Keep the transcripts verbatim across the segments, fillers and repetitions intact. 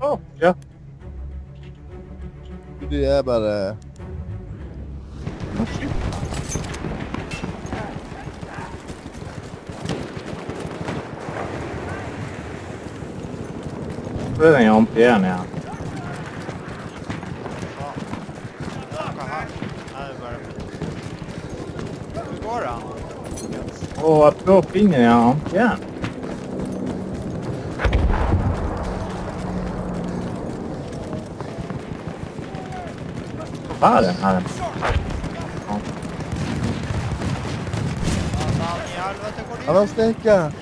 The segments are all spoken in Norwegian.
Å, ja. Du er bare... Å, shit. Hvor er den amperen igjen? Hvor går han? Å, jeg prøver å finne den amperen. Hva er den her? Ja. Han har stinket.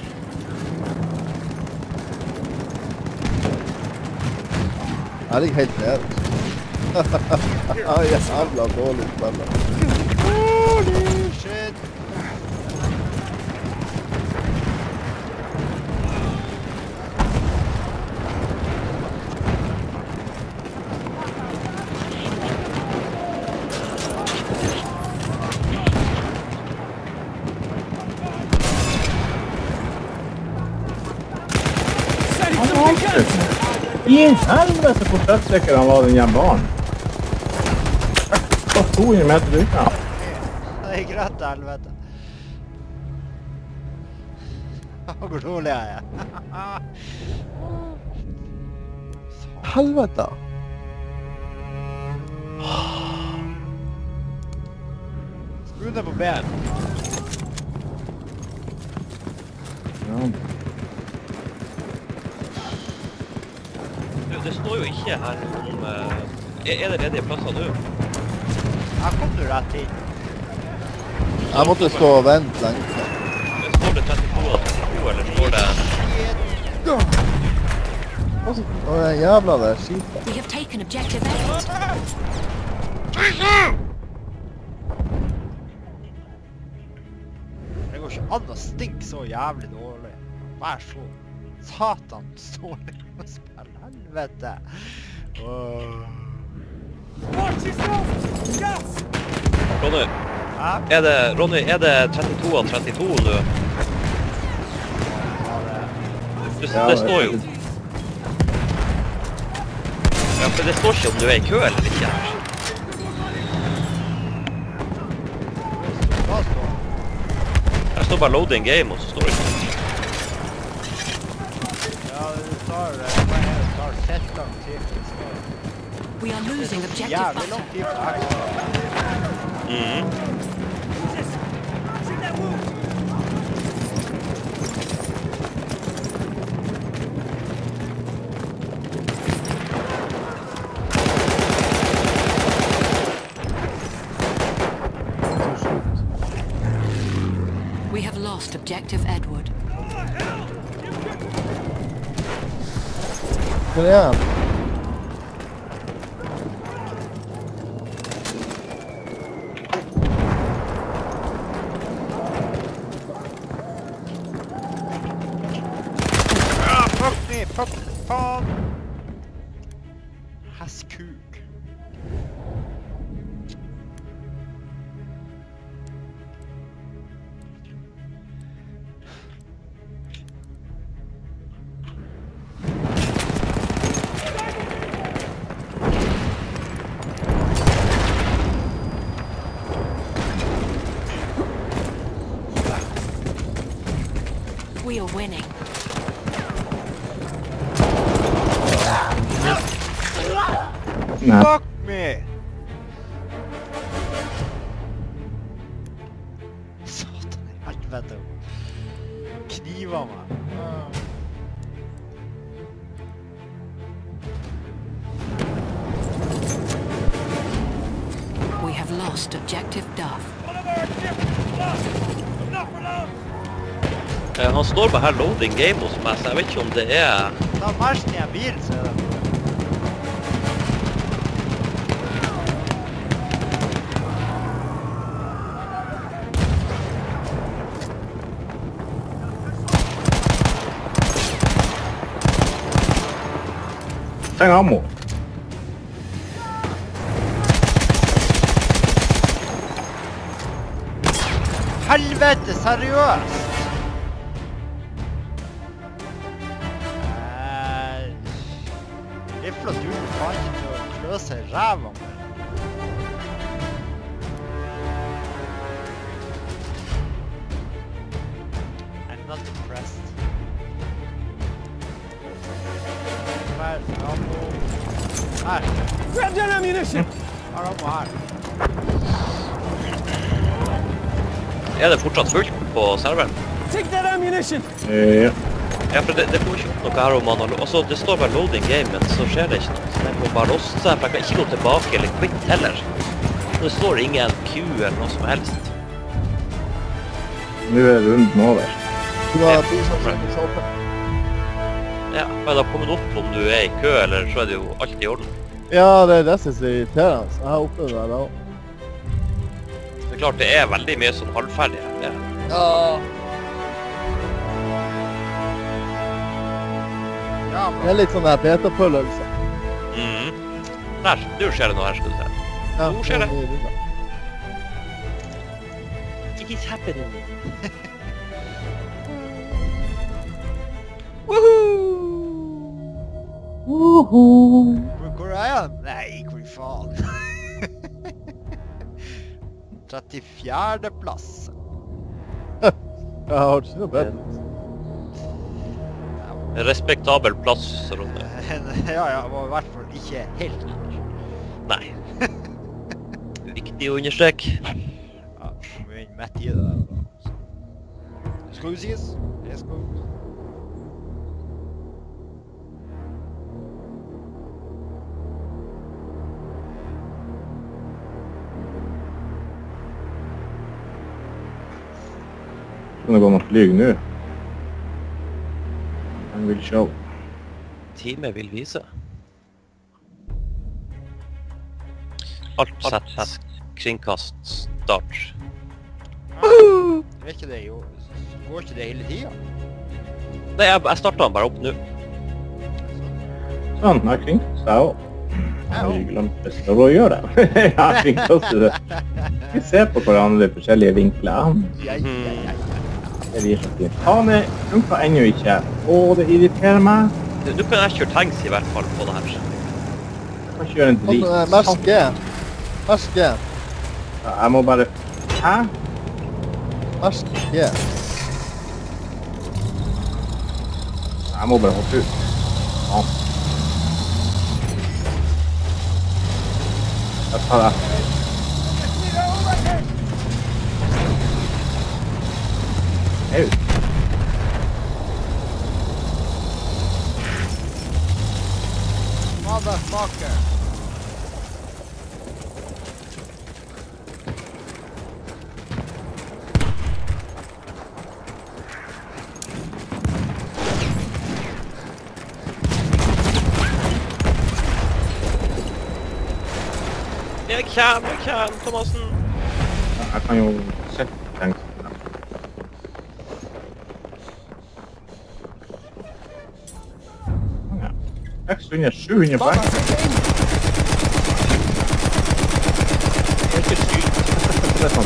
Jeg ligger helt ned. Ja, jævla dårlig spiller. Holy shit! I helvete hvor treffsikker han var, den her barn. Jeg var to hundre meter ut av. Det gikk rett til helvete. Hvor rolig er jeg? Helvete. Skru på ben. Ja. Det står jo ikke her om... Uh, er det ledige plasser nå? Her kom du rett inn. Jeg måtte stå og vente lenge. Står det trettito og trettito, eller står det... Å, den jævla der skipet. We have taken objective Edward. Det går ikke an å stinke så jævlig dårlig. Vær så satans dårlig å spille. Helvete. Åh. Ronny, Hæ? er det, Ronny, er det trettito og trettito nå? Det, det står jo. Ja, for det står ikke om du er i kø eller ikke her. Hva står det? Her står bare loading game, og så står det ikke. Ja, du tar det. Hva er det? Det tar fett lang tid. We are losing objective Jævlig lang butter. tid for ekstra. Mhm. We have lost objective Edward. Hvor er han? Ah, fuck me! Fuck faen! Hesskuk. We are winning. Nei. Fuck me! Satan i helvete. Kniva meg. We have lost objective Duff. Eh, Han står bare her loading game hos meg, så jeg vet ikke om det er... Ta marsjen i en bil, så er det. Trenger ammo. Helvete, seriøst! Rifla duger faen ikke til å klø seg i ræva med. I'm not impressed. Her, ammo. Her. Grab that ammunition! Her, ammo her. Er det fortsatt fullt på serveren? Take that ammunition! Ja. Ja, for det, det får ikke opp noe her om man har... Altså, det står bare loading game, men så skjer det ikke noe. Så jeg må bare losse seg, for jeg kan ikke gå tilbake eller quit heller. Det står ingen Q eller noe som helst. Nå er runden over. Du har bisoppen i såpen. Ja, men det har kommet opp om du er i kø, eller så er det jo alt i orden. Ja, det er det som er så irriterende. Jeg har opplevd det da. Det er klart, det er veldig mye sånn halvferdig her. Det er- Ja. Ja, Det er litt sånn der beta-følelse. Mhm. Der, du skjer det noe her, skal du se. Ja, Hvor skjer det? er mye bra. It is happening. Hvor, hvor er jeg? Nei, hvor faen? trettifjerde plass. Jeg har ikke noe bedre. Respektabel plass, Ronny. Ja, ja, var i hvert fall ikke helt nederst. Nei. Viktig å understreke. Ja, vi er inne midt i det der. da. Det skal jo sies. Det skal jo... Kan det gå an å flyge nå? Han vil show. Time vil vise. Alt sett, kringkast, start. Er ikke det jo... Går ikke det hele tiden? Nei, jeg, jeg startet den bare opp nå. Sånn, jeg kringkastet jeg også. Jeg har ikke glemt det å gjøre det. Jeg har kringkastet det. Vi ser på hverandre i forskjellige vinkler. Ja, ja, ja, ja. Det blir så fint. Hane funker ennå ikke. Å, det irriterer meg. Du, du kan jeg kjøre tanks i hvert fall på det her. Jeg kan ikke gjøre en drit. Sånn, Mersk G. Mersk G. Ja, jeg må bare... Hæ? Mersk G. Jeg må bare hoppe ut. Ja. Jeg tar det. Ut. Motherfucker. Jeg kommer, jeg kommer, Thomasen. Jeg kan jo sette tanks. seks hundre, sju hundre poeng. Det er ikke sykt. Det er sånn.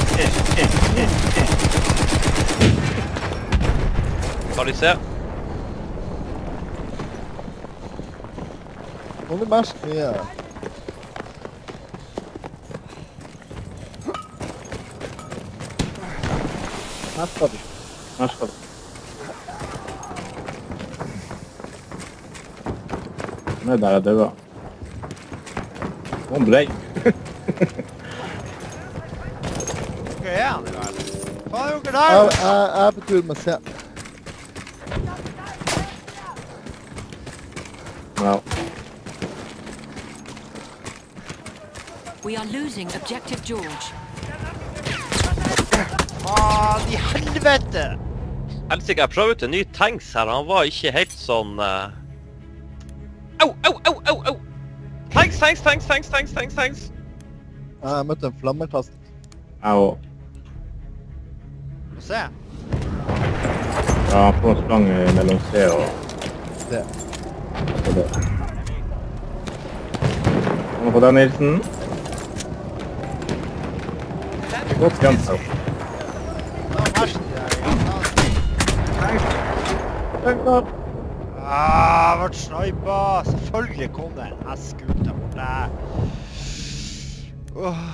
Skal de se. Nå er det mersk mye. Her skal du. Her skal du. Nå er der jeg døde. Nå brei. Hva er han i verden? Hva er dere Jeg, der? jeg, jeg er på tur med C. Ja. We are losing objective George. Faen i helvete! Helsike, jeg prøvde ut en ny tanks her, han var ikke helt sånn... Uh... Au, au, au, au, au! Tanks, tanks, tanks, tanks, tanks, tanks, tanks! Jeg møtte en flammerkast. Jeg også. Få se. Ja, han får en sprang mellom C og C. og det. Kan du få den, Nilsen? Godt gjemt her. Nå er verst det der. Tanks opp! Ah, vart snipa! Så Selvfølgelig kom det en hest ut der borte. Åh.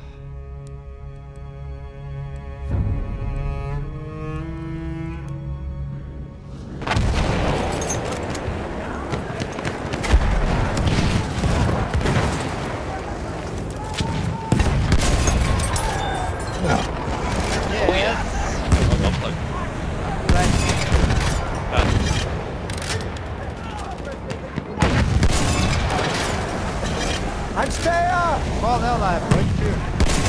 Han stager! Hva er det der? Brønnfyr?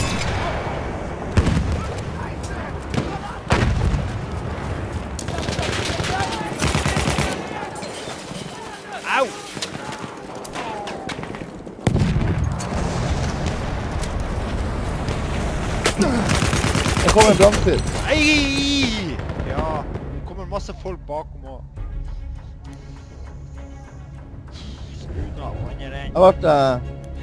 Au! Det kommer en brannfyr. Nei! Ja, det kommer masse folk bakom og... Skuna under den. Jeg har vært... Uh,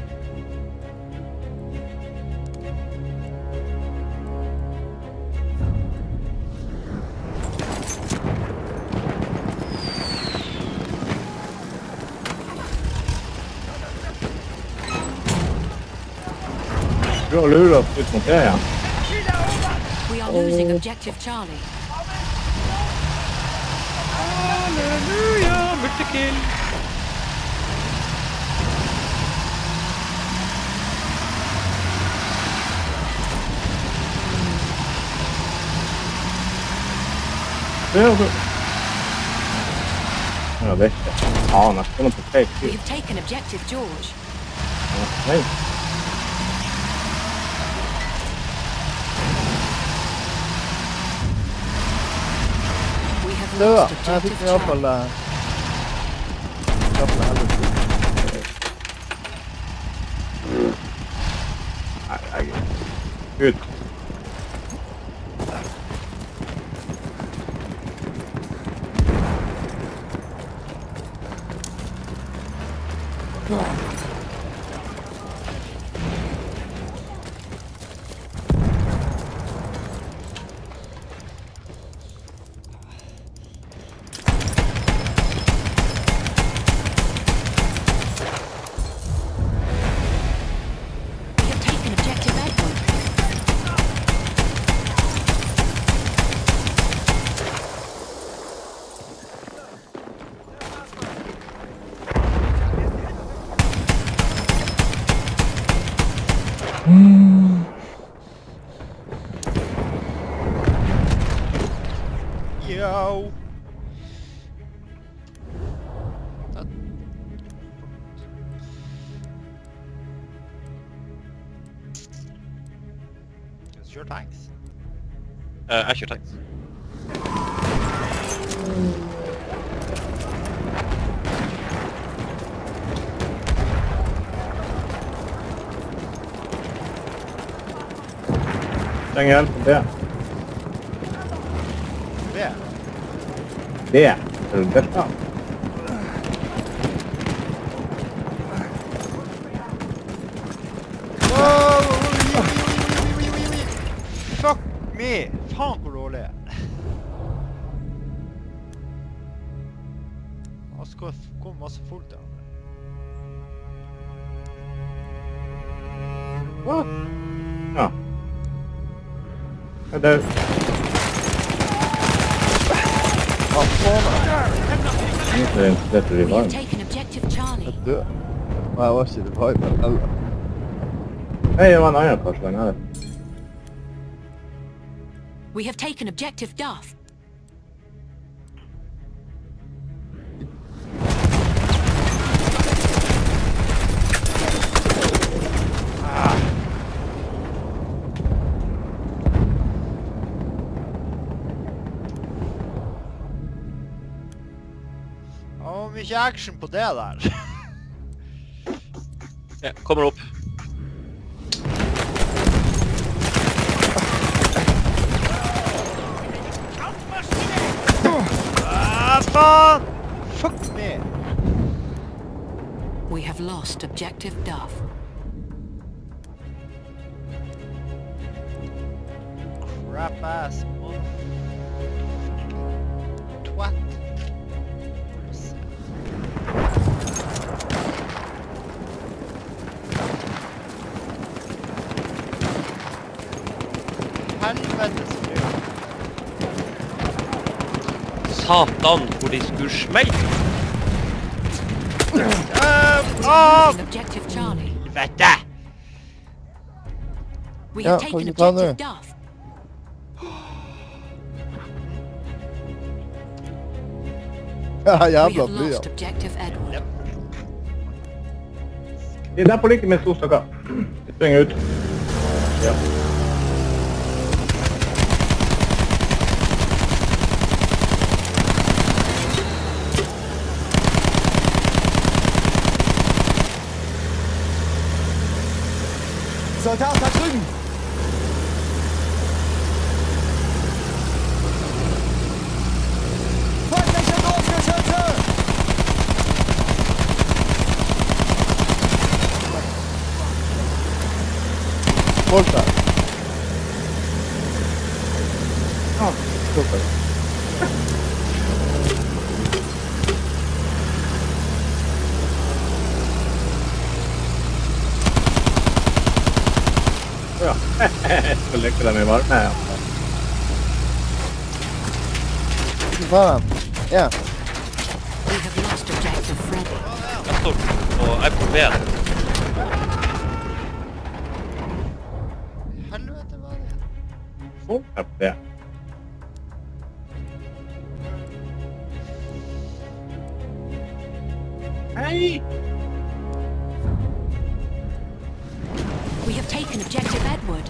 Du har luret oss ut mot det, ja. We are losing objective Charlie. Halleluja, multikill! Ja, det... Ja, det er ikke. Faen, jeg skal nå på feil We fyr. have taken objective George. Ja, nei. We have døde. lost Jeg fikk objective i hvert fall... Charlie. Uh, kraft med helvete. Nei, jeg... Ut. We have taken objective Edward. Yo! That... It's your tanks. Uh, jeg kjører tanks. Trenger hjelp på det. Det. Det. Er det dette? Fuck me! Faen hvor dårlig jeg er. Jeg skal komme masse folk der. What? Ja. Er det... Hva faen? Ikke det interessert i We have varm. taken objective Charlie. Jeg død. Nei, jeg var ikke revive, men heller. Hei, det var en annen person her. We have taken objective Duff. Å, mye action på det der. Ja, kommer opp. Ah, faen! Fuck me! We have lost objective Duff. Crap ass motherfucking twat. helvete så mye. Satan, hvor de skulle smelte. Um, ah! Objective Charlie. Helvete! We Ja, have kan taken du ta objective nu? Duff. Ja, We jævla have bly, ja. lost objective Edward. De er der på like med to stykker. De springer ut. Ja. Soldat da drüben! Feindliche Großgeschütze! Folk der. Ja, super. Ja, så lykker de i varme. Ja. Ikke faen. Ja. We have lost objective Freddy. Jeg står på jeg er på B. Helvete var det? Folk er på det. Hei! We have taken objective Edward.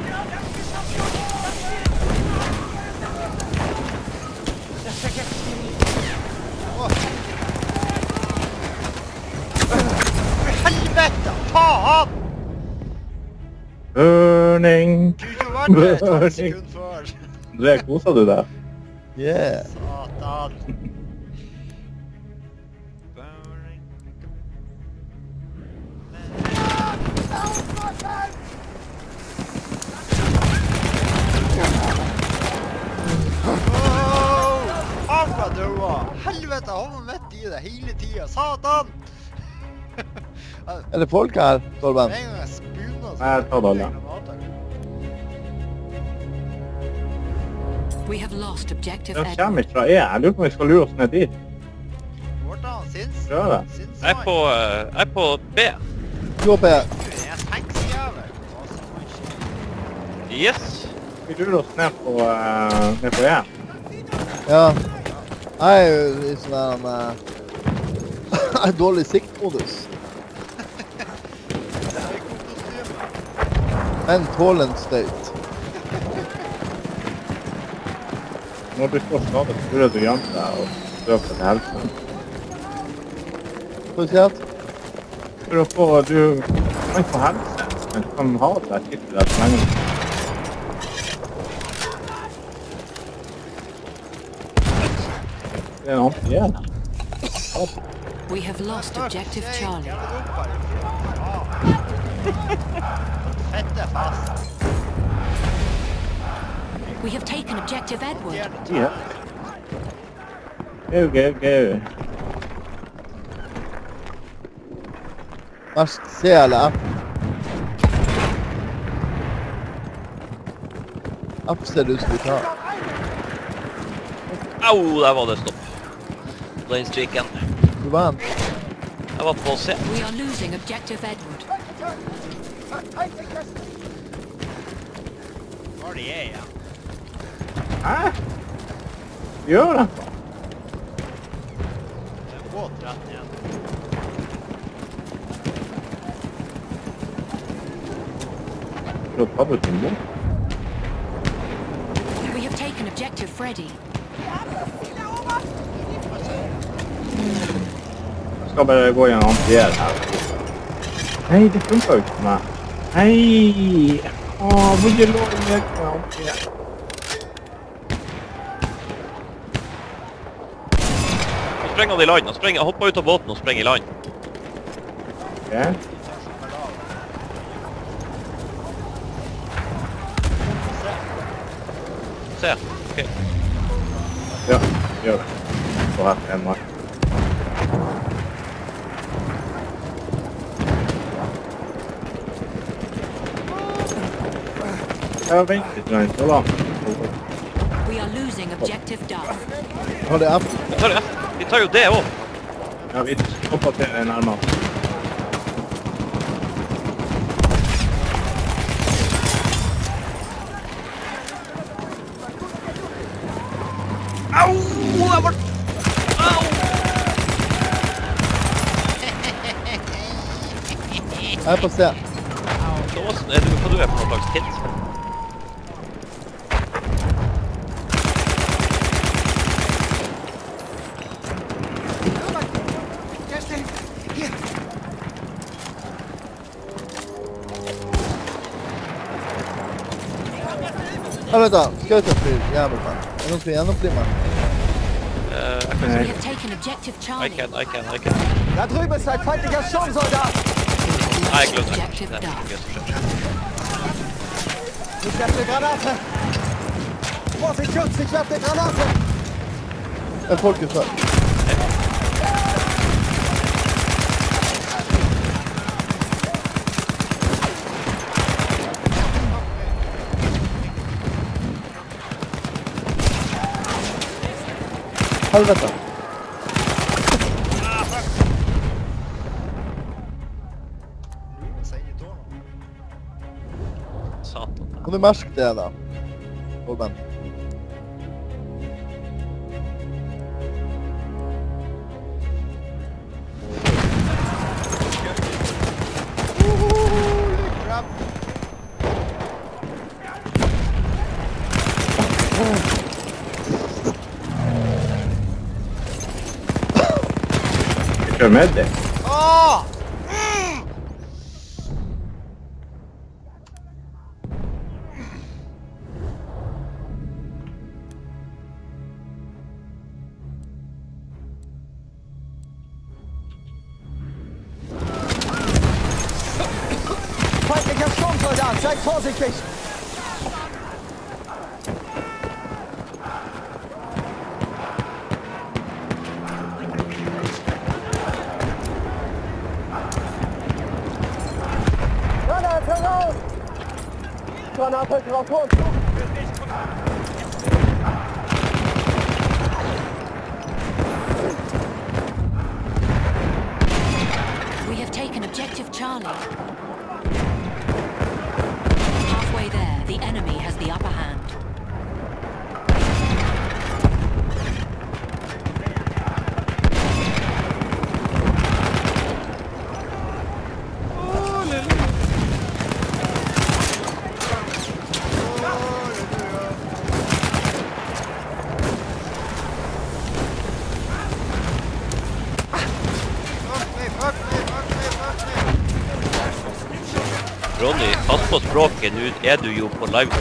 Helvete! Faen! Burning! Kunne vært det et halvt sekund før. André, koser du deg? Yeah. Satan. Burning. Åh! Han var død! Helvete, han var midt i det hele tiden. Satan! Er det folk her, Torben? Med en gang jeg spunnet, så Nei, jeg tar det alle. granater. We have lost objective Jeg Edward. kommer ikke fra E. Jeg lurer på om vi skal lure oss ned dit. Hvordan? Sinns? Prøv det. Sinns Jeg er på, eh, jeg er på B. Jo, Per. Du er seksjævel. Hva som har skjedd? Yes. Vi lurer oss ned på, uh, ned på E. Ja. Jeg er jo i sånn her... Uh, jeg er dårlig siktmodus. Psykokostyme. Men tåler en støyt. Når du står skadet, så burde du gjemme deg og søke til helsen. Hva sier du? For å få, du kan få helse, men du kan ha det der kittet der så lenge. Det er en anti-E. We have lost objective Charlie. Fette fast. We have taken objective Edward. Ja. Gau, gau, gau. Verst C eller F? F ser det ut som vi tar. Au, der var det stopp. Den streaken. Du var en. Jeg var på C. We are losing objective Edward. Hvor de er, ja. Hæ? Gjør det? Det er båt rett igjen. Du har tatt ut din mot. We have taken objective Freddy. Jeg skal bare gå i en anti-E her. Nei, det funker jo ikke for meg. Hei! Åh, hvor er det lov å leke med anti-E? Nå sprenger han i land. Han sprenger, hopper ut av båten og sprenger i land. Ok. Se. Ok. Ja, gjør det. Så her er en mark. Jag vet inte, inte så långt. We are losing objective Duff. Har det F? Vi tar, det. Vi tar jo det òg. Ja, vi stoppar till en armad. Au! Jeg var... Au! Jeg er på C. Thomasen, er du, hva du er på noen slags hit? Ja, vent da. Skal jeg ta fyr? Jævlig, mann. Er det noen som gjennomfri meg? Uh, jeg kan We si. have taken objective I Charlie. can, I can, I can. Da drüben ist ein feindlicher Sturmsoldat! Nei, jeg glemte det. Objective Det er Duff. mye som skjer. Ich werfe eine Granate! Vorsicht, Schutz, ich werfe eine Granate! Er folk er før. Helvete. Satan. Kan du merke det da? Torben. Vi kör med det. Åh! Feindlicher Sturmsoldat, seid vorsichtig! Granate raus! Granate drauf und We have taken objective Charlie. Halfway there, the enemy has the upper hand. Ronny, pass på språket, nu er du jo på live.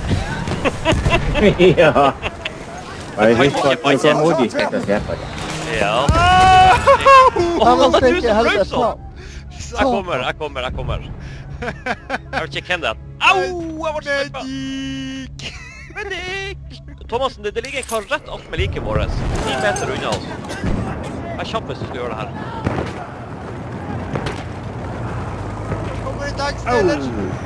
Ja. Jag kan visste inte att bara du säga kom modigt att släppa det. Ja. Ja, Åh, men det er du tenker som helvete brøt sånn! faen. Jeg kommer, jeg kommer, jeg kommer. Jeg vet ikke hvem det er. Au! Jeg var snippa! Medic! Medic! Thomasen, det, det ligger en kar rett alt med like våres. Ti meter unna oss. Jeg er kjapp hvis du skal gjøre det her. Kommer en dagsteder!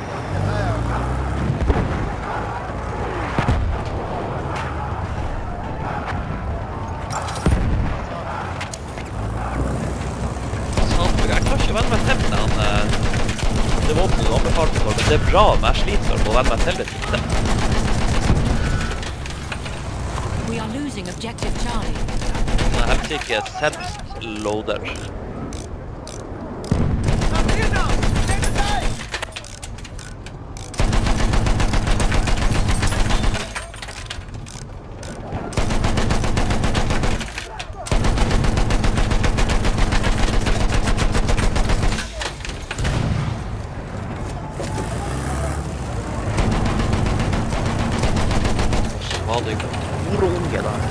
Satan, jeg klarer ikke å venne meg til med han, eh, det våpenet du anbefalte for, men det er bra, men jeg sliter med å venne meg til det siste. We are losing objective Charlie. Jeg er helt ikke senst loader. Svalig orunge da.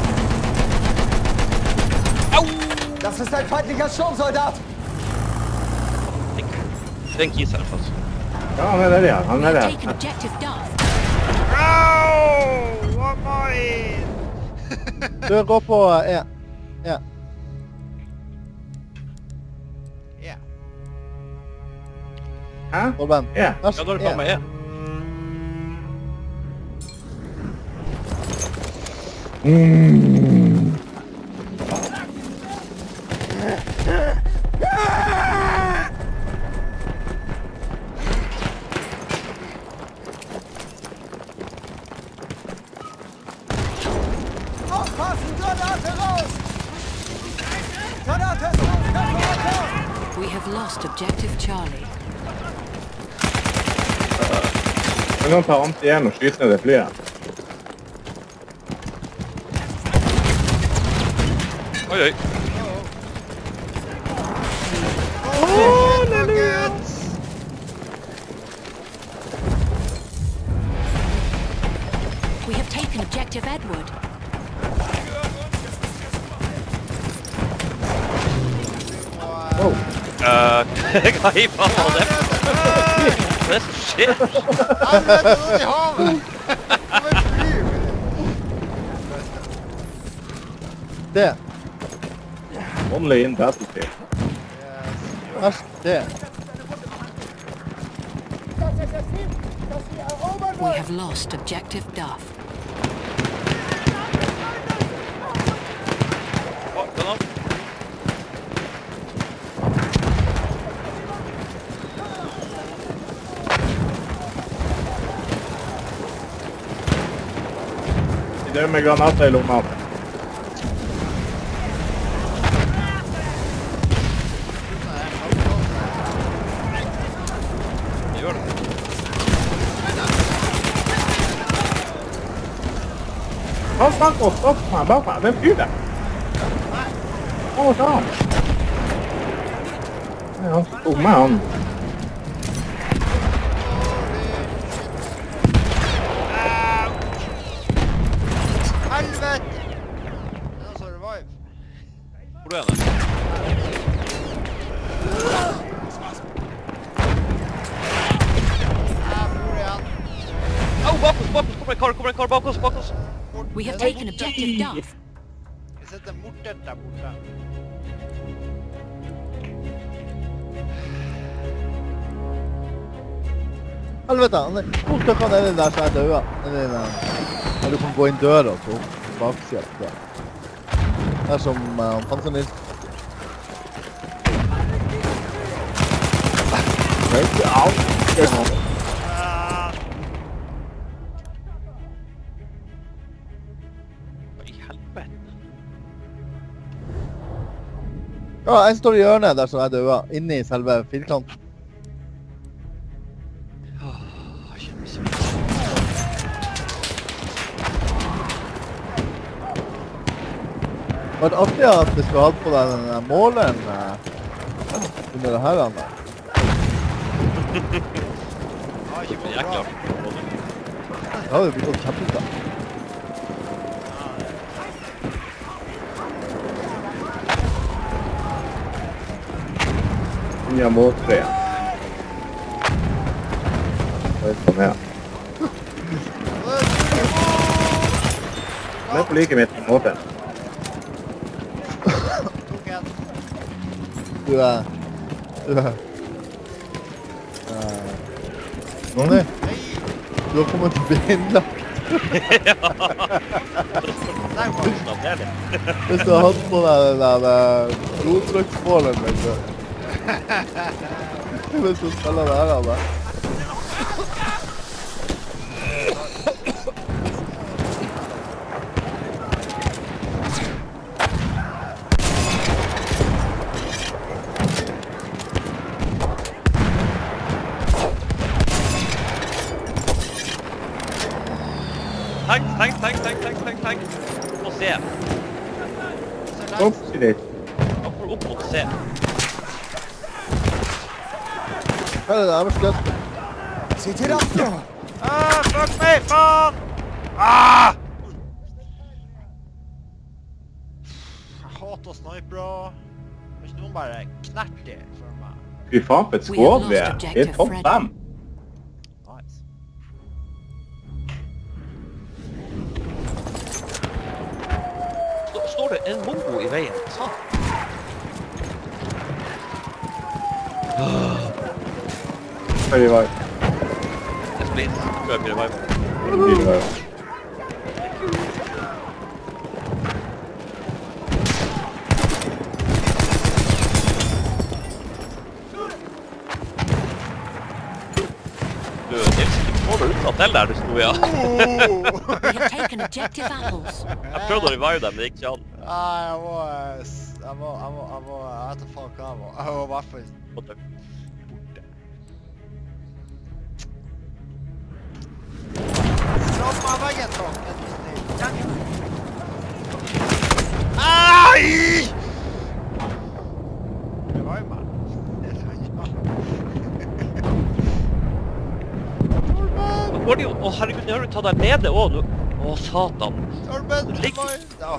Das ist ein feindlicher Sturmsoldat! Det er en kis her, altså. Ja, han er der, ja. Han We er have der. taken objective Duff. No! What mine? Du, gå på E. E. Ja. Hæ? Kolben. Ja. Vær Ja, da er det faen meg E. Mm. Aufpassen, Granate raus! Granate raus! Granate! We have lost objective Charlie. Jeg kan ta anti igjen og skyte ned det flyet. Oi, oi. Oh, nuggets! We have taken objective Edward. Oh. Uh, hva i faen var det? Hva er det som skjer? Helvete, ut i havet! Kom et fly! D. Only in battlefield. Vær D. We have lost objective Duff. Å, den da. De der med granater i lomma. Det gjør det. Han snakker og stopper meg bak meg. Hvem fyrer det? Å, ta han. Nei, han tok meg, han. Helvete! Det er noe revive. Hvor er den? Jeg bor igjen. Au, bak oss, bak oss! Kommer en kar, kommer en kar bak oss, bak oss! We have taken objective Duff. Jeg setter mortet der borte. Helvete, han er to stykker nedi der som er døde. Nedi der. Ja, du kan gå inn døra og så opp på baksiden der. Det er som uh, han Panser Nils. Au! Det er sånn. Hva i helvete? Ja, en står i hjørnet der som er døde. Inne i selve firkanten. Åh, kjempe. Det var artig at du skulle hatt på deg den der måleren uh, under det her. Anna. Det har ikke gått Jækla. bra. Det hadde jo blitt gått kjempebra. Inn i måltreet. Det er sånn her. Det er på like midt i måten. Tok en. Du er... Du er... Uh, Ronny, Hei! du har kommet til å bli innlagt. Der var det. Det er det. Hvis du har hatt på deg den der uh, blodtrykksmålen, vet du. Hvis du spiller det her, Anna. Tank, tank, tank, tank, tank, tank, tank. Må se. Opp, sier litt. Opp, opp mot se. Her er det øverste løst. Se til dere! Ah, fuck meg, faen! Ah! Jeg hater snipere. Hvis noen bare knerter for meg. Fy faen, på et skåd vi er. Det er topp fem. Nice. Stå- Står det en mongo i veien? Ta. Hva er det var? Det er splitt. Tror jeg blir det varmt. Det blir det var. Du, Nils, du får det utsatt til der du sto, ja. We have taken objective apples. Jeg prøvde å revive dem, men det gikk ikke an. Nei, jeg må... eh, s- Jeg må... Jeg må... Jeg må... Jeg vet ikke faen hva jeg må. Jeg må i hvert fall Borte. borte. Slå på meg veggen, så! Er du snill? Ai! Det var jo meg. Nå går det jo... Å, herregud, nå har du tatt deg nede også, nå. Å, satan. Torben, Du ligger- meg! Ja.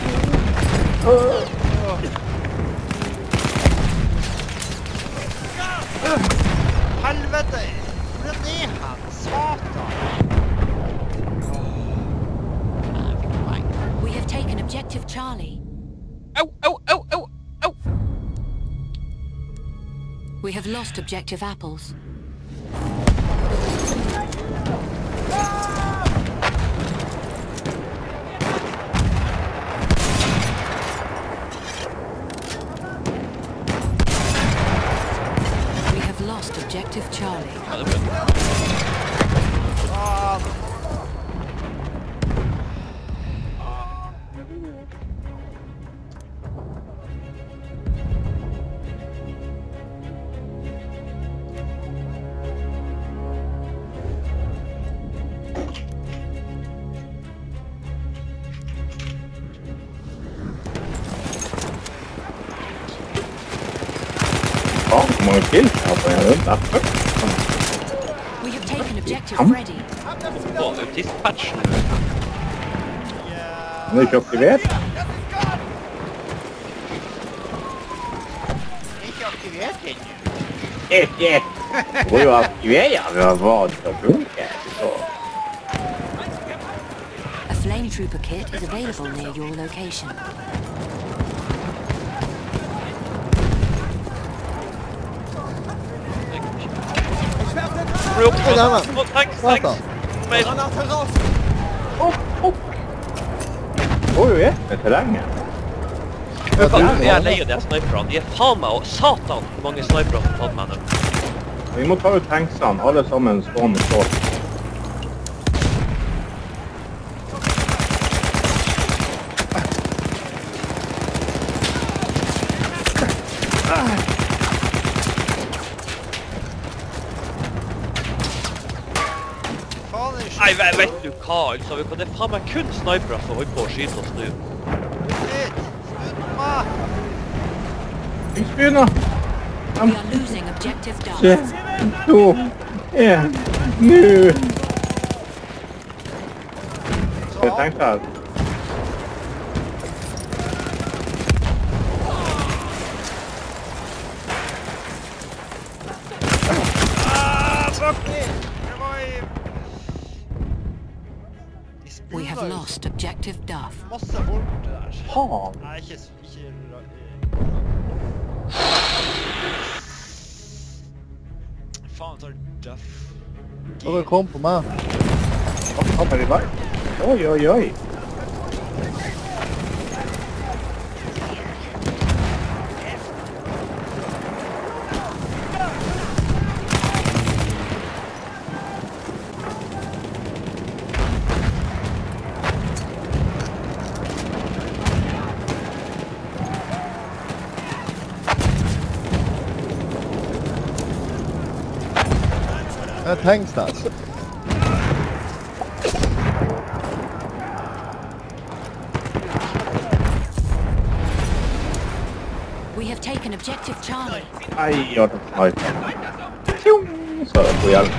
Helvete! Hvor er det hen? Satan! Jeg fikk poeng. We have taken objective Charlie. Au, au, au, au, au. We have lost objective apples. We have lost objective Charlie. Ja, det er bra. Ah, Faen, hvor mange kills jeg har på en rundt der. We have taken objective Come. Freddy. På autistpatchen. Han er ikke aktivert. ikke aktivert ennå. Yes, yes. Må jo aktivere hva det skal funke. Så. A flame trooper kit is available near your location. Blir opp på Nei, nei, Å, thanks, Satan. thanks. Mer. Granat ras! Opp, opp. Å jo, yes, med terrenget. Hva faen, jeg er lei av de her sniperne. De er faen meg, og satan, hvor mange snipere som har tatt meg nå. Vi må ta ut tanksene, alle sammen stående stål. Faen, det er Nei, ve- vet du hva, altså, vi kan- det er faen meg kun snipere som holder på å skyte oss nå. shit! Slutt meg! Yngsbyene. We are losing objective Tre, Duff. to, en, nå. Skal vi tenke her? Ah, fuck me! Det var i... De We have spiller jo lost objective Duff. masse folk det der. Faen. Nei, ikke... s- ikke ra- eh. Faen, tar Duff. Dere kom på meg. Hva kommer i vei? Oi, oi, oi. Det er Tengstad. We have taken objective Charlie. Nei, ja, det er sniper. Tjong, så er det på hjelp.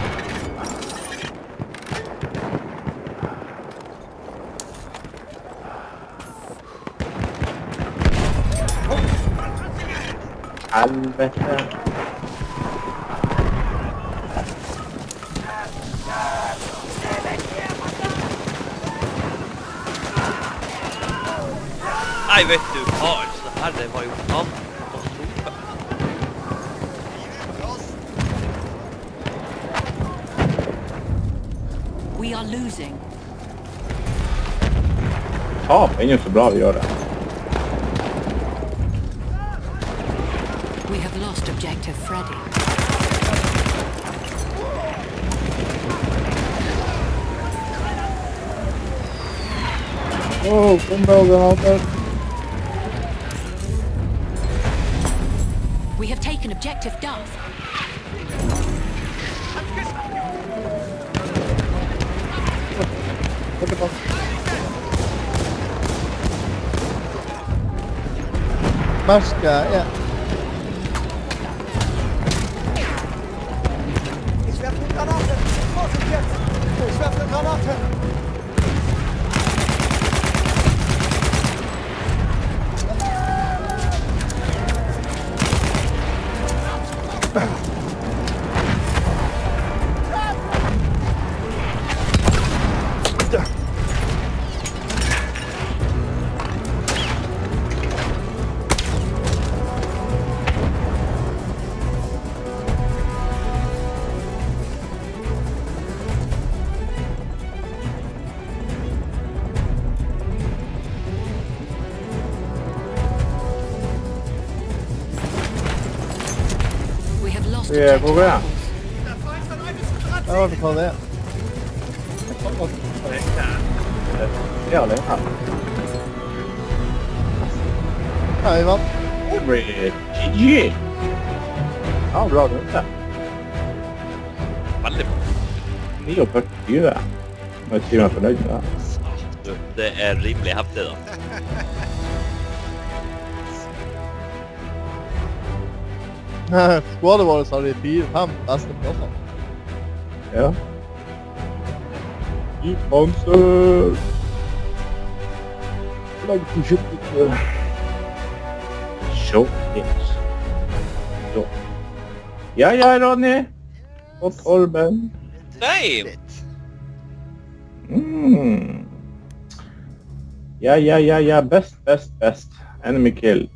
Helvete. Nei, vet du hva, altså, det her det var jo faen katastrofe. We are losing. Tap ennå så bra vi gjør det. We have lost objective Freddy. Åh, kom da, granater. We have taken objective Duff. Merska, ja. Ich werfe eine Granate! Vorsicht jetzt! Ich werfe eine Granate! Vi er hvor er jeg? Jeg vet ikke hva det er. Jeg er alene. Ja, vi vant. G G! Ja, bra runde. Veldig bra. ni og førti. Må jeg si meg fornøyd med det. Du, det er rimelig heftig da. Skålet vårt har de fire, fem beste plassene. Ja. I panser! Lag til skjuttet. Så hit. Så. Ja, ja, Ronny. Og Torben. Nei! Mm. Ja, ja, ja, ja. Best, best, best. Enemy killed.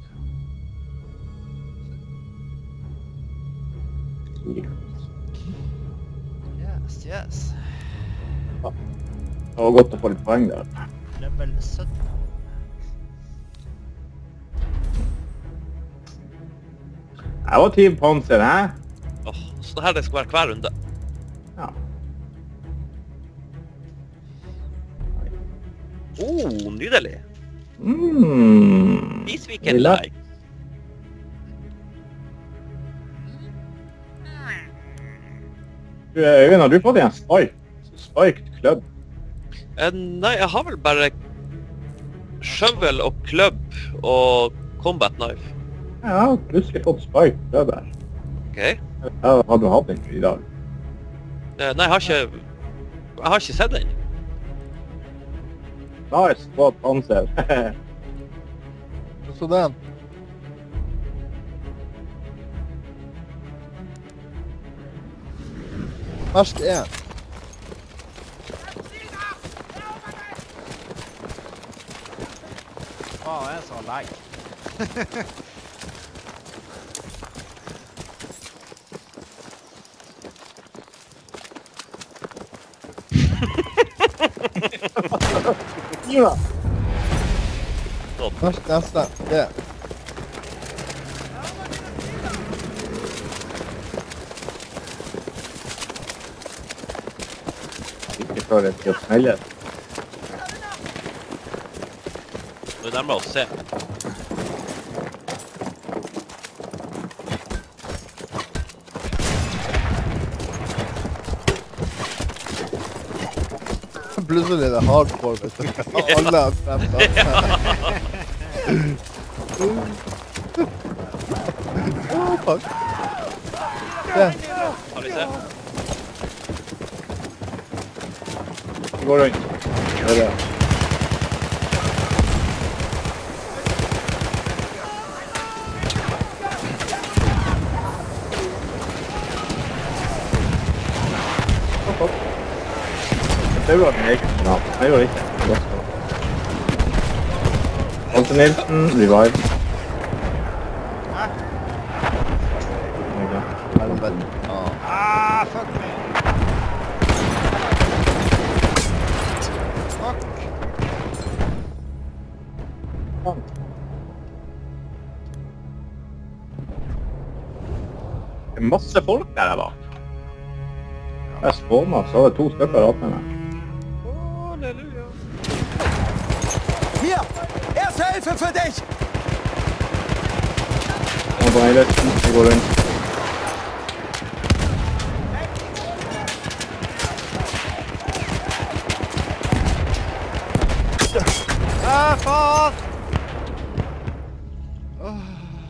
Yes, yes. Det var godt å få litt poeng der. Level sytten. Jeg var team Panser, hæ? Åh, så det her det skal være hver runde. Ja. Oh, nydelig. Mm. Isviken Lilla. like. Du, Øyvind, har du fått en spike? Spiked club? Eh, nei, jeg har vel bare shovel og club og combat knife. Jeg har plutselig fått spiked club her. Ok. Ja, har du hatt den i dag? Eh, nei, jeg har ikke... Jeg har ikke sett den. Nice, flott Panser. Så den. Verst er. Å, en sånn lag. Ja. Verst neste. Det. Ikke før det til å smelle. Nå nærmer vi oss se. Plutselig er det hardcore, vet du. Alle har fremst. Åh, fuck. Det. Har vi se? Det går rundt. Det er det. Det var en egen kanal. Jeg gjør ikke. Anton Nilsen, revive. Hæ? Helvete. Ja. Ah, fuck me. Fuck. Det er masse folk der jeg var. Jeg spåner, så var det to stykker rett med meg. Halleluja. Hier! Erste Hilfe für dich! Anton Nilsen, vi går rundt. Ah, faen! Åh.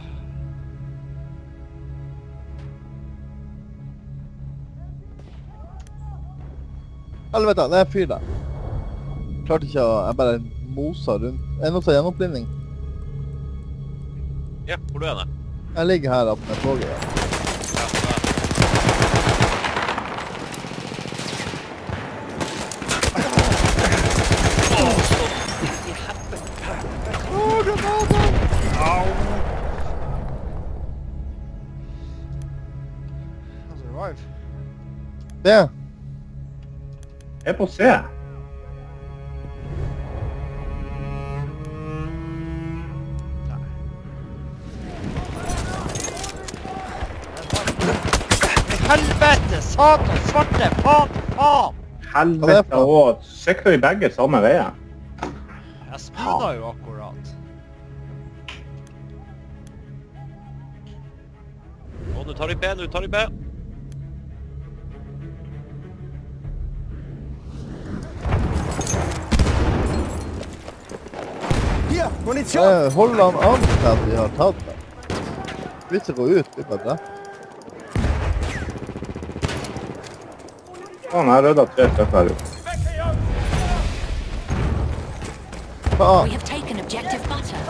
Helvete, det er en fyr der. Klarte ikke å... Jeg bare mosa rundt. Er det noe til gjenopplivning? Ja, hvor du er det? Jeg ligger her oppe med toget. Ja. Åh, granater! Au! Survive. Det. Jeg er på C. Helvete, satan, svarte, faen, faen! Helvete, og sikter vi begge samme veien. Jeg spinner jo akkurat. Å, nå tar de B, nå tar de B. Hier, Munition! Jeg holder han an til at vi har tatt det. Hvis jeg går ut, blir bare drept. Faen, jeg rødde tre stykker her ute. Faen, We have taken objective butter.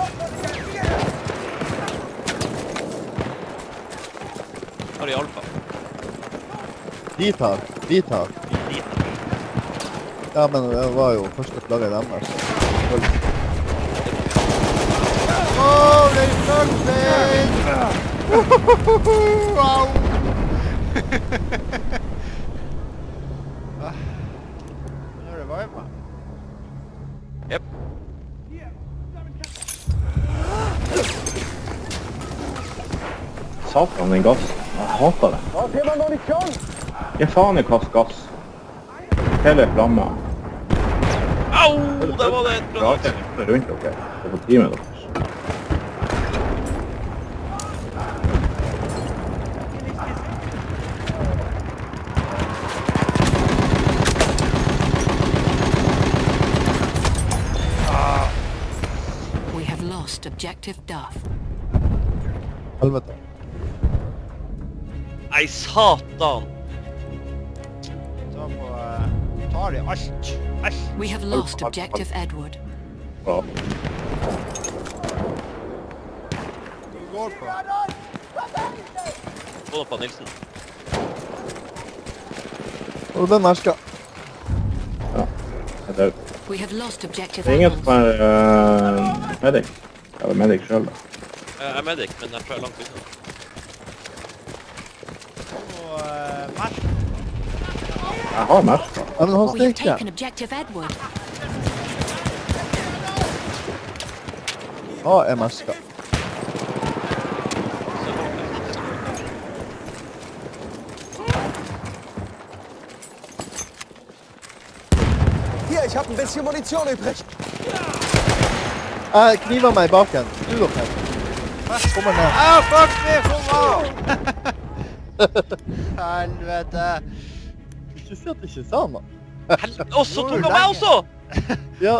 Tar de alfa. de tar, de tar. De. Ja, men det var jo første flagget deres. Holy fuck me! Au! Nå revive meg. Jep. Satan, den gass. Jeg hater det. Da ser man Munition! Jeg faen i kast gass. Hele flamme. Au! Der var det et Jeg har ikke vært rundt dere. Det er på teamet deres. We have lost objective Duff. Helvete. Nei, satan! Ta på... Uh, tar de alt. Alt. We have lost objective Edward. Ja. Du går på. Få den på Nilsen. Og den merska. Ja, jeg dør. We have lost objective Det er ingen som Edward. er uh, medic. Jeg er medic selv da. Jeg er medic, men jeg tror jeg er langt unna. Og uh, merk. Jeg har merska. Ja, men han We have stikker. taken objective Edward. Ja, er merska. Hier, ich habe ein bisschen Munition übrig. Jeg kniver meg i baken. Du dere. Kommer ned. Ah, fuck me, kom av! Helvete. Ikke si at det ikke sa noe. Helvete! Og så tok han meg også! Ja,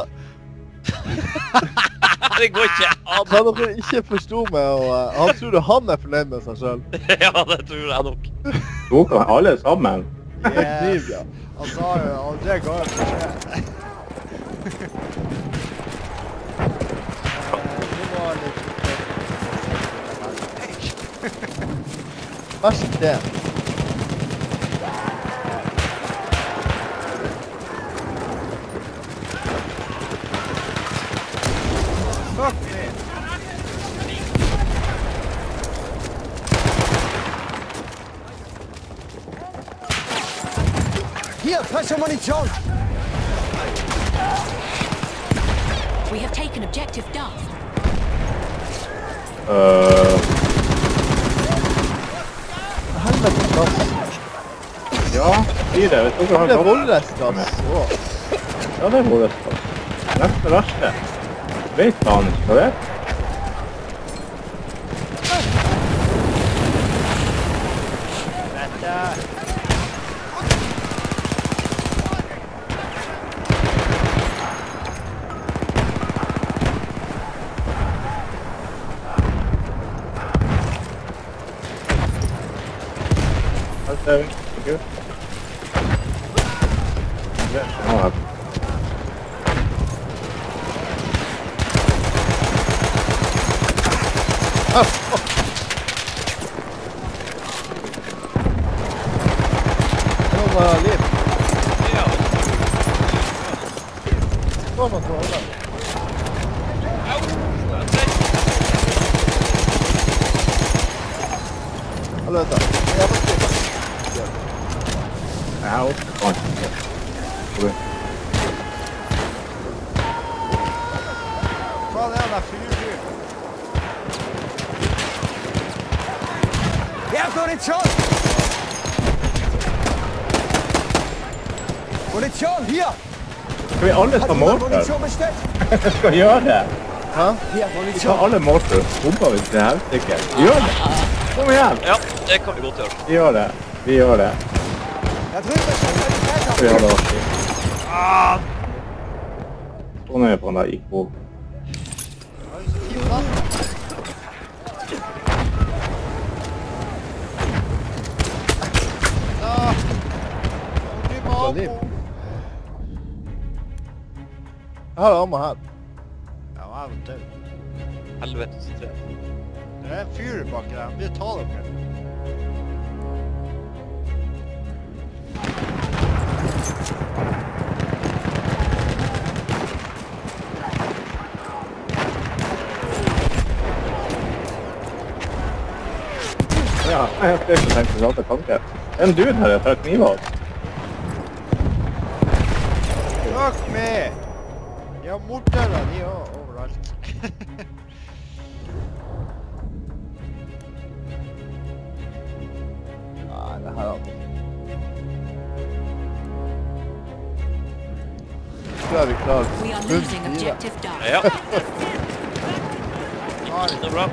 Det går ikke an. hva dere ikke forsto meg, og uh, han tror du han er fornøyd med seg selv. Ja, det tror jeg nok. Tok han alle sammen. Kniv, ja. Han sa jo aldri gå ut for det. Det var litt... Verst det. Fuck me. Here, pressure munition! We have taken objective Duff. Øh, Helvete, gass. ja, si det. Hvis dere har Det er gass. voldrestgass. Åh. Ja, det er vårrestgass. Neste verste. Vet faen ikke hva det er. Dette. Her ser vi. Kult. Det er noe her. Det var bare liv. Ja, Hva man tror alle? Hallo, vent da. Jeg må skrive. Jeg har også kanskje. Hvor er Faen er det fyrfyr? Here, munition! Munition, hier! Skal vi alle ta Hat jemand mortar? Munition bestellt? Jeg skal gjøre det. Hæ? Hier, Vi tar Munition! alle mortar. Bomber vi til helsike. Gjør det. Kom igjen. ja, det kan vi godt gjøre. Vi gjør det. Vi gjør det. Da drüben ist ein Vi Sanitäter! har det artig. Sånn er det på den der I K. Har du så fin plass? Da. Nå blir man liv. ammo. Jeg har ammo her. Ja, jeg er død. Helvetes tre. Det er en fyr bak der. Vi tar dere. Ja, jeg har ikke tenkt å lade tanke. Det er en dude her jeg tar kniver av. Fuck me! De har mortere, de også, overalt. Nei, det her er alt. Tror jeg vi klarer. We are Bunn losing fire. objective Duff. Ja, Tar det er bra.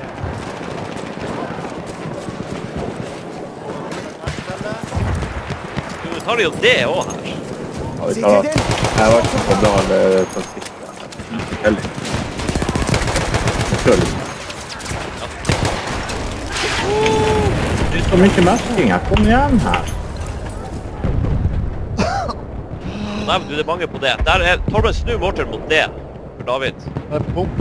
Du tar jo det også her. Ja, vi Seht tar ihr det. den? Jeg har ikke fått bra eller sånn siste. Heldig. Jeg tror litt. Det er så mye mesking her. Kom igjen her. Nei, men du, det er mange på det. Der er Torben, snu mortar mot det for David. Det er bom.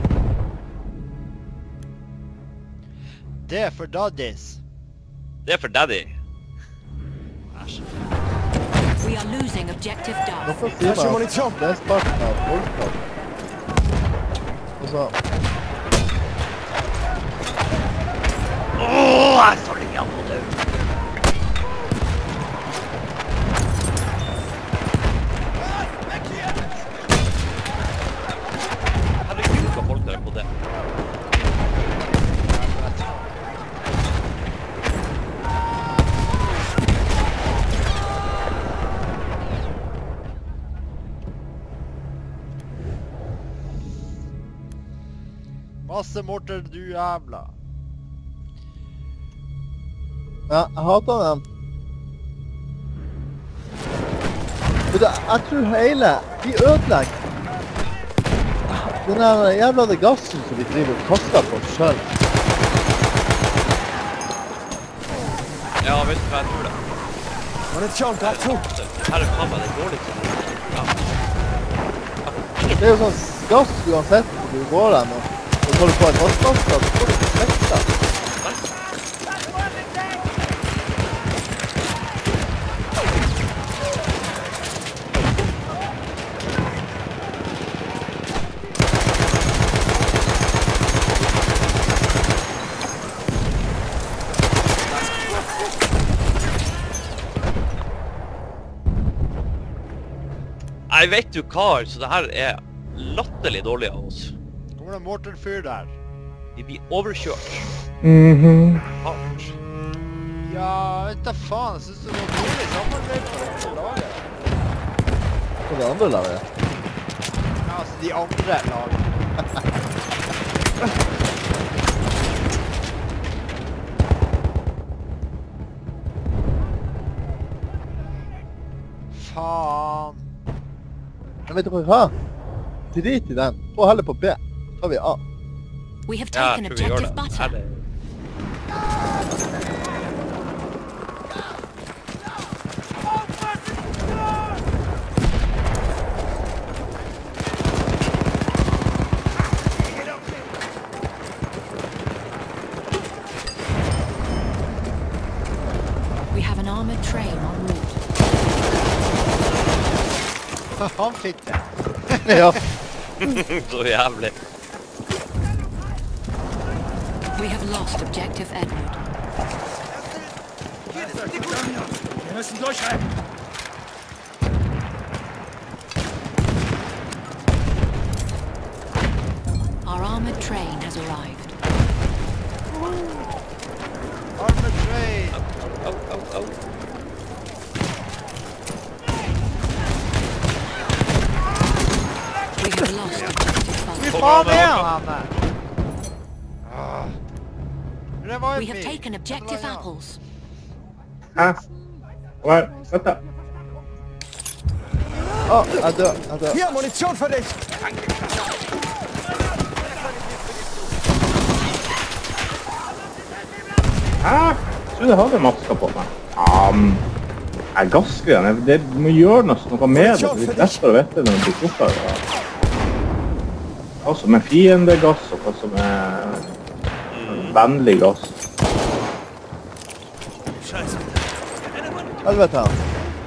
Det er for daddies. Det er for daddy. Æsj. We are losing objective Duff. Noe sier Pressure meg munition! at det er starten av voldtakt. Og så... Åh, jeg står ikke an på det. Herregud, hva folk der er på det. Masse morter, du jævla. Ja, jeg hater den. Vet du, jeg tror hele... Vi ødelegger. Den der jævla det gassen som vi driver og kaster på oss selv. Ja, vet du hva jeg tror det? Munition, grad zu! Her er faen meg det dårligste. Ja. Det er jo sånn gass uansett hvor du går den og og når du får en vannmaske, så får du ikke smitte. Jeg vet du hva, så det her er latterlig dårlig av oss. Kommer det en mortarfyr der? Vi blir overkjørt. Mhm. Hardt. Ja, vet da faen, jeg synes det var mulig samarbeid på det andre laget. På det andre laget? Ja, altså de andre laget. Faen. Jeg vet ikke hva. Drit i den. Få heller på B. Så har vi A. We have Ja, taken jeg tror vi gjør objective det. butter. Er det... We have an armored train en route. Han fikk det. Ja. Så jævlig. We have lost objective Edward. Wir müssen durchrennen. Our armored train has arrived. Armored train. Au, au, au. We have lost objective Fy butter. faen er han der? Ah. Det var We jo have mye. taken objective apples. Hæ? Hva? Vent da. Å, jeg dør. Jeg dør. Hier, Munition für dich. Hæ? Jeg trodde jeg hadde maska på meg. Ja, men... Jeg gasker den. Det må gjøre noe, noe med det. Det er lettere å vite når det blir fortere. Hva som er fiendegass, og hva som er vennlig gass. Helvete han.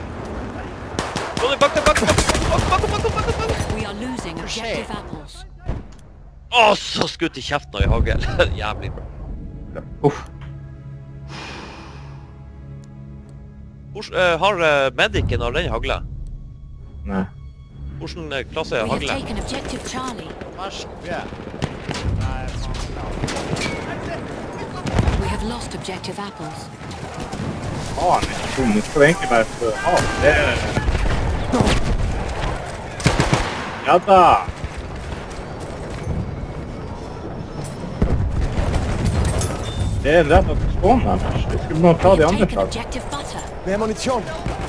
Gå ned, bak deg, bak deg, bak deg, bak deg, bak deg, bak deg, bak deg. We are losing objective apples. Åh, så skutt i kjeften og i hagel. Jævlig bra. Uff. Hvor, uh, har uh, medicen av den hagla? Nei. Hvordan uh, klasse er We have hagla? taken objective Charlie. Vær så god. Nei, faen. We have lost objective apples. Faen, ikke dum. Nå skal vi egentlig bare få av. Det er... Ja da. Det er rett at skåne her. Vi skal må ta We de have andre taken slag. objective butter. Mehr Munition.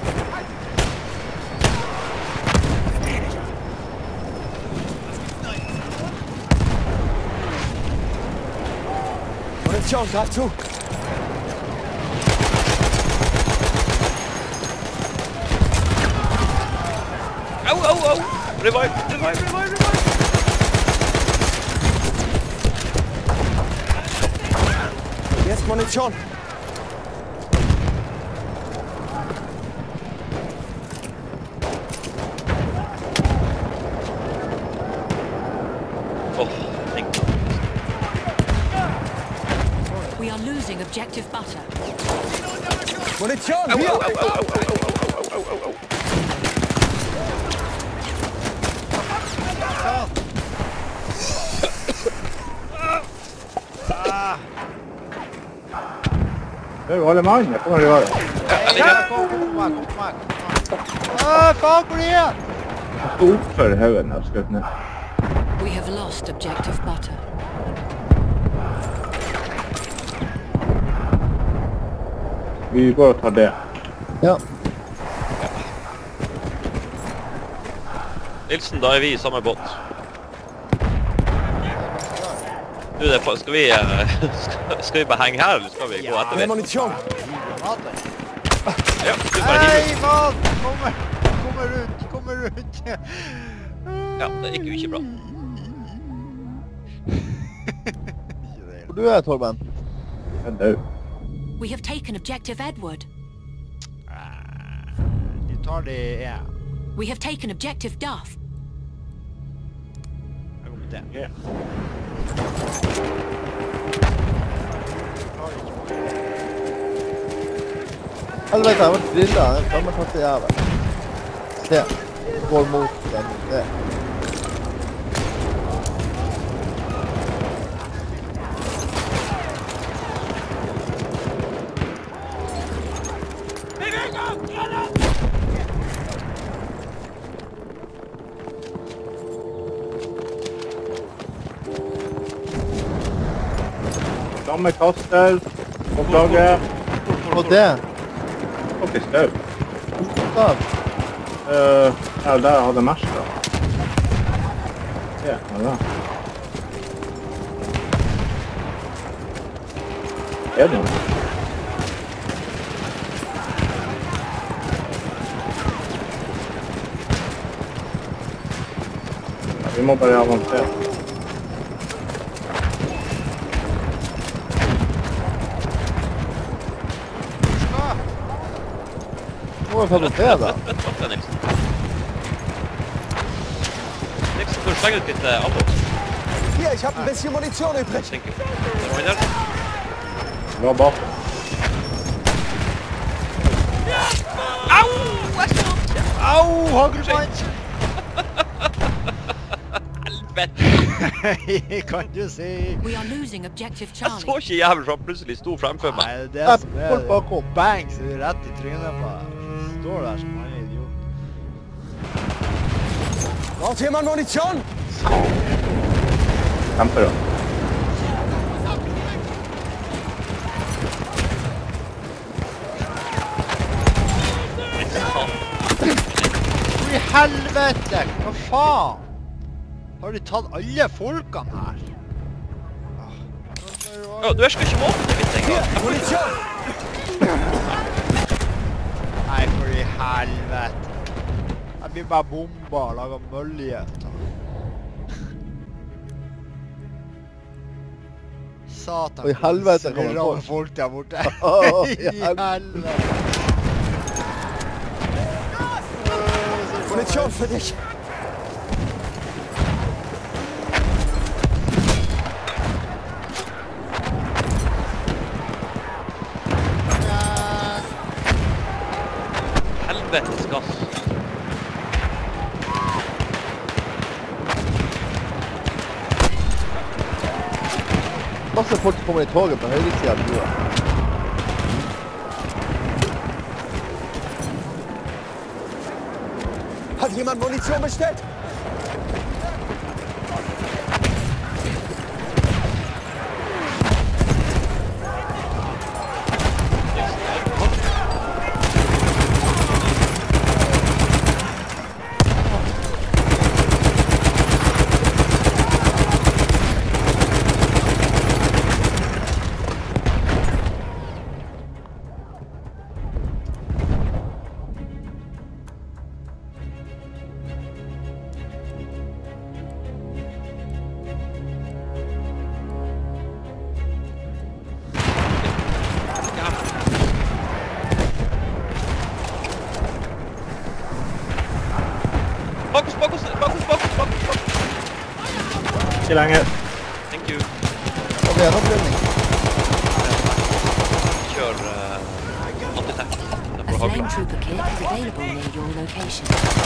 Munition, greif zu. Au, au, au! Revive, revive, revive, revive! Jetzt Munition. Åh, tenk. We are losing objective butter. Munition, Au, hier. au, au, au, au, au, au, au, au, au. Det er jo alle mann. Jeg kommer til å gjøre det. Nei, kom, kom på meg, kom på meg, kom på meg. Åh, faen, hvor er jeg? Jeg skal opp for haugen og skjøt ned. We have lost objective butter. Vi går og tar det. Ja. Nilsen, da er vi i samme båt. Du, det er, fa- skal vi, eh, skal, skal vi bare henge her, eller skal vi gå etter Mehr det? Munition. Granater. Ja, du bare hiver Hei, mann! Kommer, kommer rundt, kommer rundt. Ja, det gikk jo ikke bra. Hvor du er, Torben? Jeg er død. We have taken objective Edward. De tar de en. We have taken objective Duff. Jeg går med det. Ja. Helvete, jeg har vært drillet. Jeg har tatt det jævlig. Se. går mot den. Det. Samme kaster. Oppdager. Og det. Opp i støv. Da. Uh, ja, der jeg hadde mest da. Se, ja da. Er det noe? Ja, vi må bare avansere. Må jeg ta noe til da? Vent, vent, vent, Nilsen. Nilsen, får du slenge ut litt uh, ammo? Hier, ich habe ein bisschen Munition übrig. Thank you. Der var der. Nå bak. Au! Jeg så ikke! Au, hagelmann! Helvete! Kan du si? We are losing objective Jeg så Charlie. ikke jævel for han plutselig sto fremfor meg. Nei, det Ja, er som folk er bakom. bang, så er rett i trynet på deg. Står der som han er idiot. Braucht jemand Munition? Kjemper da. Hvor i helvete? Hva faen? Har de tatt alle folkene her? Å, du er skal ikke måte det, visst jeg. Munition! Nei, for i helvete. Jeg blir bare bomba og laget mølje. Satan. Og i helvete kommer kommer folk. folk der borte. Å, I i helvete. helvete. Munition für dich! Helvetes gass. Masse folk kommer i toget på høyresiden av brua. Hat jemand Munition bestellt? Bakus, bakus, bakus, bakus, bakus, bakus. Ikke lenger. Thank you. Og det er gjennombrydning. Kjør uh, antitank. Det A får flame hagla. trooper kit is available near your location.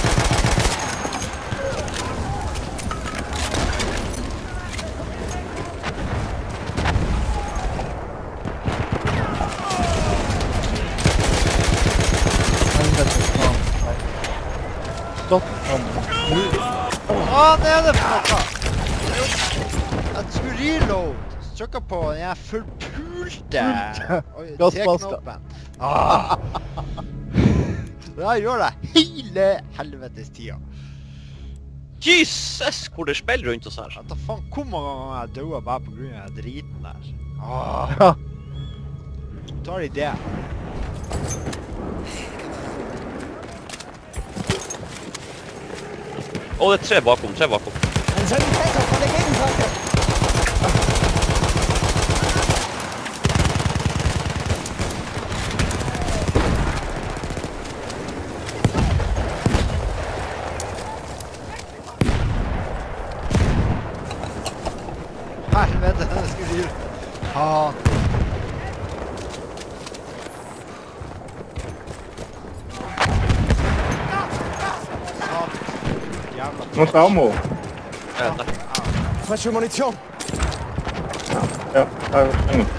Helvete, faen. Nei. Stopp. Han. Hva er det for noe? Jeg skulle reload. Så trykket på den her fullpulte Oi, Gassmaska. T-knoppen. Ah. Det her gjør det hele helvetes tida. Jesus, hvor det spiller rundt oss her. Vet da faen hvor mange ganger jeg døde bare på grunn av den driten der. Ah. Ja. Tar de det? Å, det er tre bakom, tre bakom. Ein Sanitäter von der Gegenseite! Helvete, det skulle de... Ah. Satan. Nå skal ammo. Ja, der. Faccio munition. Ja, der er den.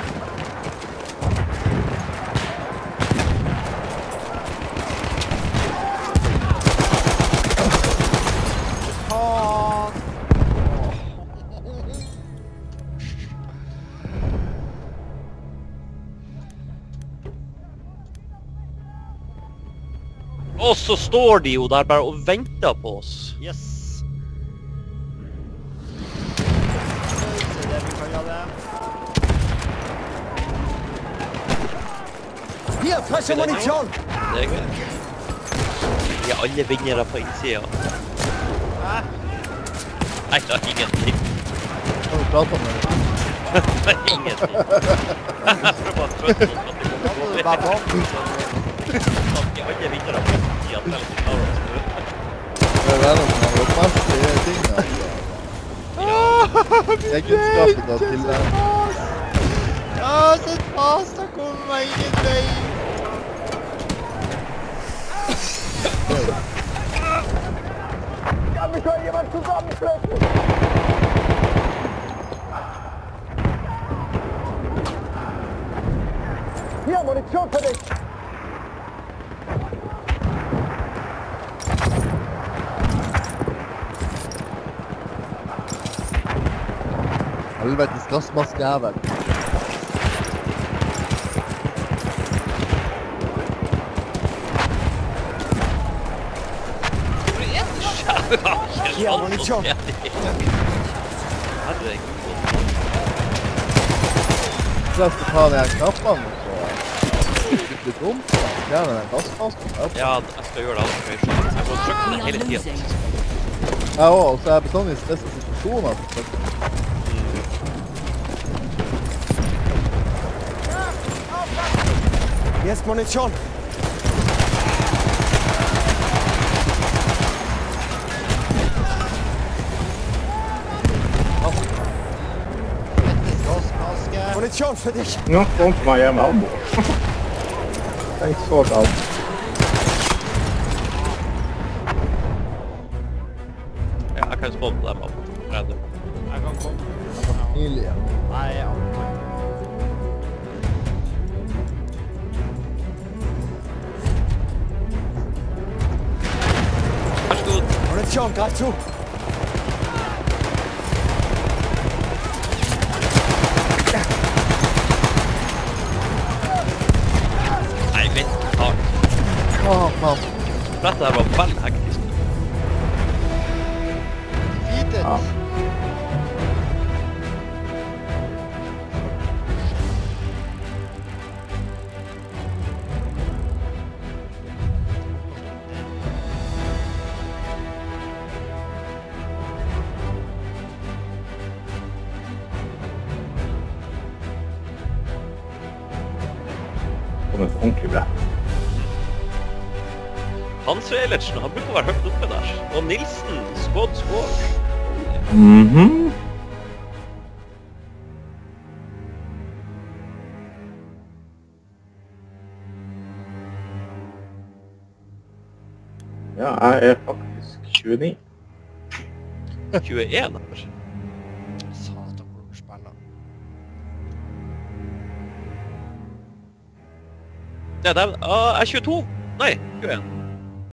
Faen! Og så står de jo der bare og venter på oss. Yes. Se det vi kan gjøre. Hier, frische Munition. Det er greit. Vi er alle vinnere på innsida. Hæ? Nei, det er ingenting. Kan du prate om det? Det er ingenting. Jeg prøver bare å trøste noen at det Da kommer må til du å bare gå. vente. At vi alle vinnere på innsida, selv om vi klarer oss nå. Det er venner som har gått mest i tingene. Egenskapen da til det. Ja, så fast, da kommer meg ingen vei. Kann mich mal jemand zusammenflecken? Hier, Munition für dich. Helvetes gassmaskejævel. Hier, Munition. Herregud. Så jeg skal ta de her knappene og så litt dumt. Fjerne den gassmasken. Ja, jeg skal gjøre det alt mye sånn. Jeg må trykke We den are hele losing. tiden. Ja, og så er jeg bestandig i stressa situasjoner. Så Hier ist Munition. Fettes gassmaske. Munition für dich. Nå kom til meg hjem med ammo. Tenk så galt. Ja, jeg kan spåne på dem opp. Redde. Jeg kan komme. familie. Nei, ja. Vær så god. Munition, greif zu. Nei, vent, takk. Åh, mann. Dette her var veldig hektisk. Defeated. Ja. Kom et ordentlig brett. Hans Eilertsen, han bruker å være høyt oppe der. Og Nilsen, squad score. Mhm. Ja, jeg er faktisk tjueni. tjueen her. Satan, hvor dere spiller. Ja, det er, ah, jeg er tjueto. Nei, tjueen.